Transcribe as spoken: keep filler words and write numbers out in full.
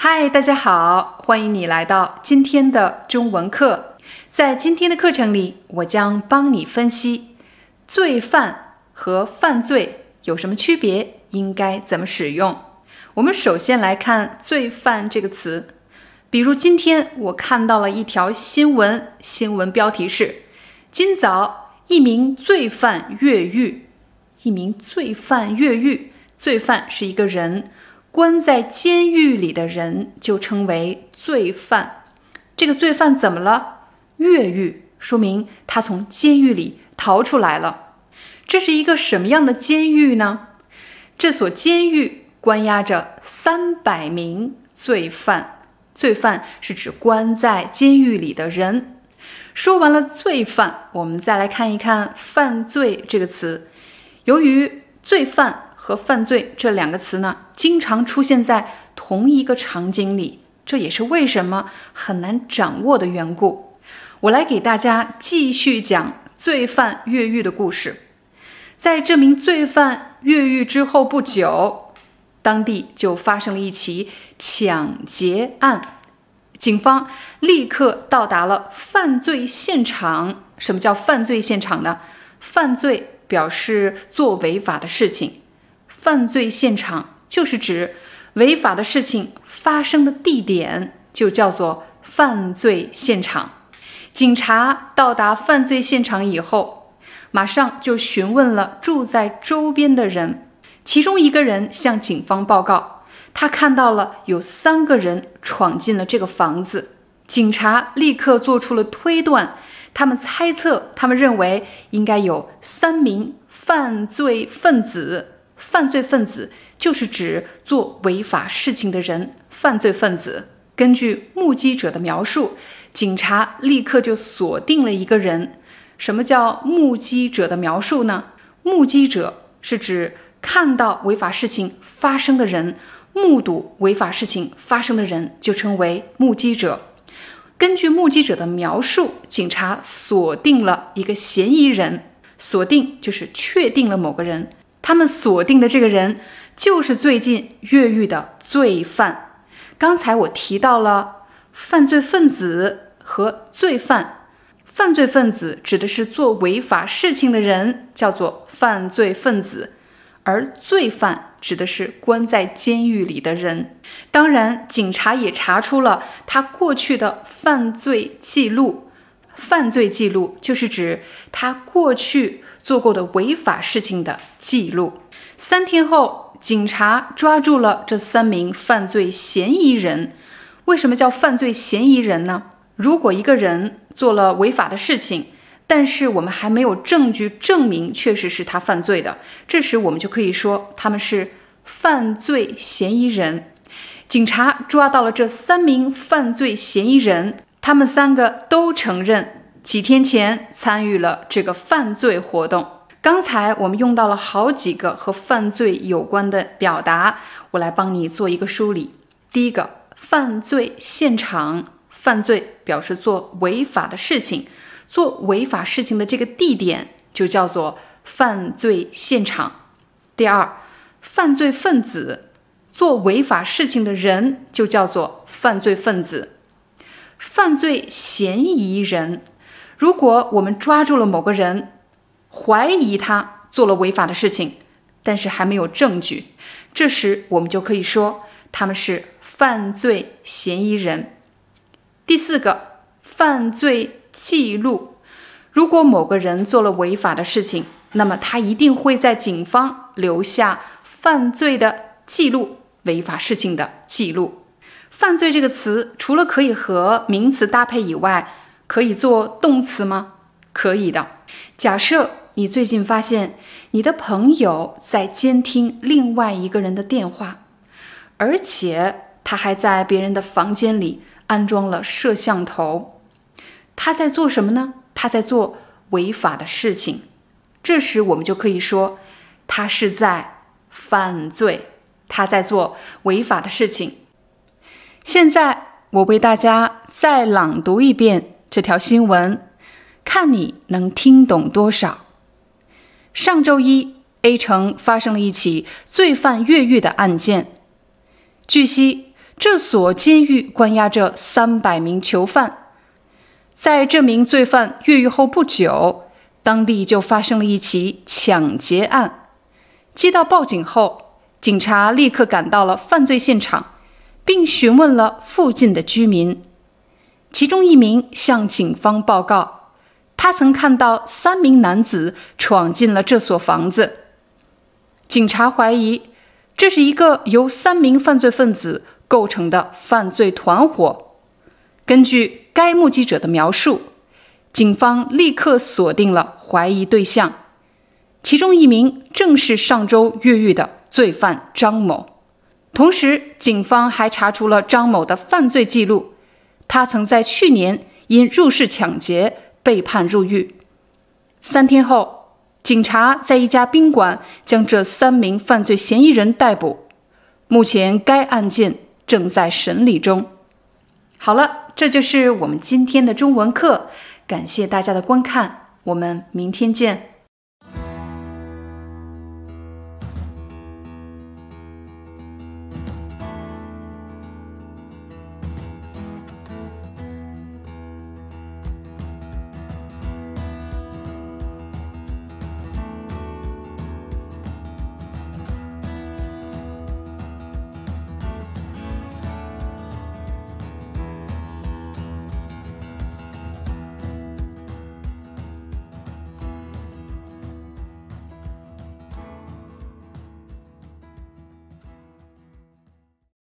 嗨，大家好，欢迎你来到今天的中文课。在今天的课程里，我将帮你分析罪犯和犯罪有什么区别，应该怎么使用。我们首先来看罪犯这个词。比如今天我看到了一条新闻，新闻标题是今早一名罪犯越狱。一名罪犯越狱，罪犯是一个人，关在监狱里的人就称为罪犯。这个罪犯怎么了？越狱，说明他从监狱里逃出来了。这是一个什么样的监狱呢？这所监狱关押着三百名罪犯。罪犯是指关在监狱里的人。说完了罪犯，我们再来看一看犯罪这个词。由于罪犯和犯罪这两个词呢，经常出现在同一个场景里，这也是为什么很难掌握的缘故。我来给大家继续讲罪犯越狱的故事。在这名罪犯越狱之后不久，当地就发生了一起抢劫案。警方立刻到达了犯罪现场。什么叫犯罪现场呢？犯罪表示做违法的事情，犯罪现场就是指违法的事情发生的地点，就叫做犯罪现场。警察到达犯罪现场以后，马上就询问了住在周边的人。其中一个人向警方报告，他看到了有三个人闯进了这个房子。警察立刻做出了推断，他们猜测，他们认为应该有三名犯罪分子。犯罪分子就是指做违法事情的人，犯罪分子。根据目击者的描述，警察立刻就锁定了一个人。什么叫目击者的描述呢？目击者是指看到违法事情发生的人，目睹违法事情发生的人就称为目击者。根据目击者的描述，警察锁定了一个嫌疑人。锁定就是确定了某个人，他们锁定的这个人就是最近越狱的罪犯。刚才我提到了犯罪分子和罪犯。犯罪分子指的是做违法事情的人，叫做犯罪分子，而罪犯指的是关在监狱里的人。当然，警察也查出了他过去的犯罪记录。犯罪记录就是指他过去做过的违法事情的记录。三天后，警察抓住了这三名犯罪嫌疑人。为什么叫犯罪嫌疑人呢？如果一个人做了违法的事情，但是我们还没有证据证明确实是他犯罪的，这时我们就可以说他们是犯罪嫌疑人。警察抓到了这三名犯罪嫌疑人，他们三个都承认几天前参与了这个犯罪活动。刚才我们用到了好几个和犯罪有关的表达，我来帮你做一个梳理。第一个，犯罪现场，犯罪表示做违法的事情，做违法事情的这个地点就叫做犯罪现场。第二，犯罪分子，做违法事情的人就叫做犯罪分子。犯罪嫌疑人，如果我们抓住了某个人，怀疑他做了违法的事情，但是还没有证据，这时我们就可以说他们是犯罪嫌疑人。第四个，犯罪记录，如果某个人做了违法的事情，那么他一定会在警方留下犯罪的记录，违法事情的记录。犯罪这个词除了可以和名词搭配以外，可以做动词吗？可以的。假设你最近发现你的朋友在监听另外一个人的电话，而且他还在别人的房间里安装了摄像头。他在做什么呢？他在做违法的事情。这时我们就可以说他是在犯罪，他在做违法的事情。现在我为大家再朗读一遍这条新闻，看你能听懂多少。上周一 A 城发生了一起罪犯越狱的案件。据悉， 这所监狱关押着三百名囚犯。在这名罪犯越狱后不久，当地就发生了一起抢劫案。接到报警后，警察立刻赶到了犯罪现场，并询问了附近的居民。其中一名向警方报告，他曾看到三名男子闯进了这所房子。警察怀疑这是一个由三名犯罪分子构成的犯罪团伙。根据该目击者的描述，警方立刻锁定了怀疑对象，其中一名正是上周越狱的罪犯张某。同时，警方还查出了张某的犯罪记录，他曾在去年因入室抢劫被判入狱。三天后，警察在一家宾馆将这三名犯罪嫌疑人逮捕。目前该案件正在审理中。好了，这就是我们今天的中文课，感谢大家的观看，我们明天见。